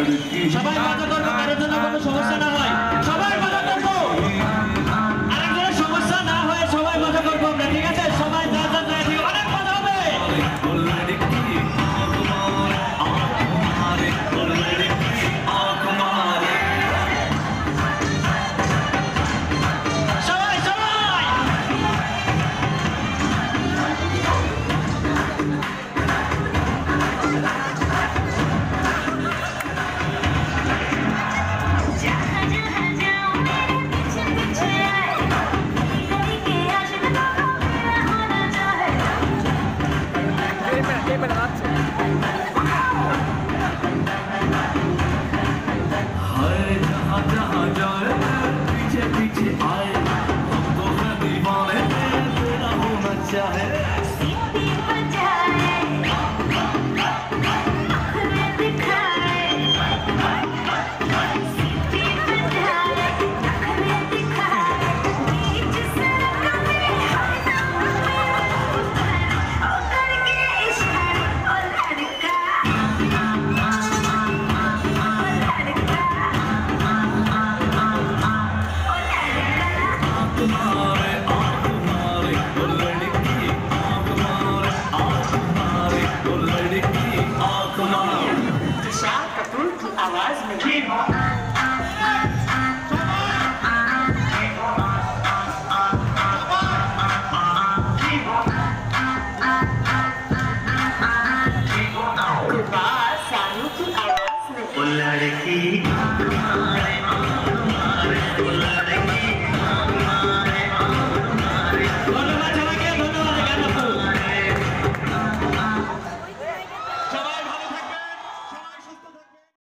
সবাই মজা করবো, কারোর জন্য কোনো সমস্যা না হয়, সবাই মজা করবো, আরেকজনের সমস্যা না হয়ে সবাই মজা করবো আমরা, ঠিক আছে? সবাই যা যা যা, অনেক মজা হবে। तुम्हारे